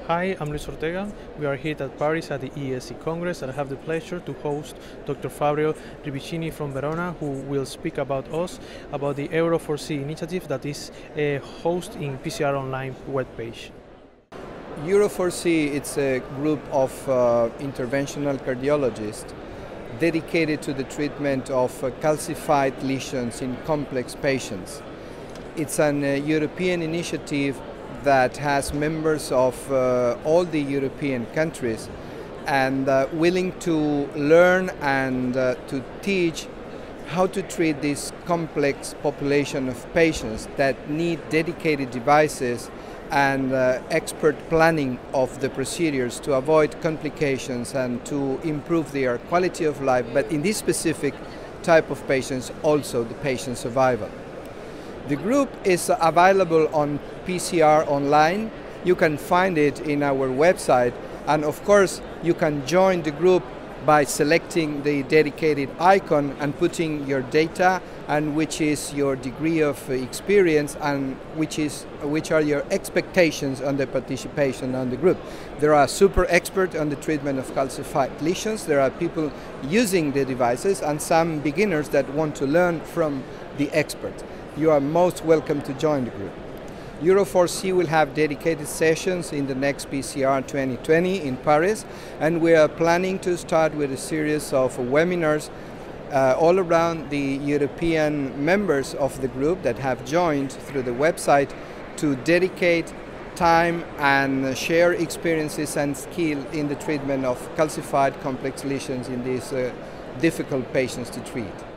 Hi, I'm Luis Ortega. We are here at Paris at the ESC Congress, and I have the pleasure to host Dr. Flavio Ribichini from Verona, who will speak about the Euro4C initiative that is hosted in PCR Online webpage. Euro4C, it's a group of interventional cardiologists dedicated to the treatment of calcified lesions in complex patients. It's an European initiative that has members of all the European countries and willing to learn and to teach how to treat this complex population of patients that need dedicated devices and expert planning of the procedures to avoid complications and to improve their quality of life, but in this specific type of patients also the patient survival. The group is available on PCR Online. You can find it in our website, and of course you can join the group by selecting the dedicated icon and putting your data and which is your degree of experience and which are your expectations on the participation on the group. There are super experts on the treatment of calcified lesions. There are people using the devices and some beginners that want to learn from the experts. You are most welcome to join the group. Euro4C will have dedicated sessions in the next PCR 2020 in Paris, and we are planning to start with a series of webinars all around the European members of the group that have joined through the website to dedicate time and share experiences and skill in the treatment of calcified complex lesions in these difficult patients to treat.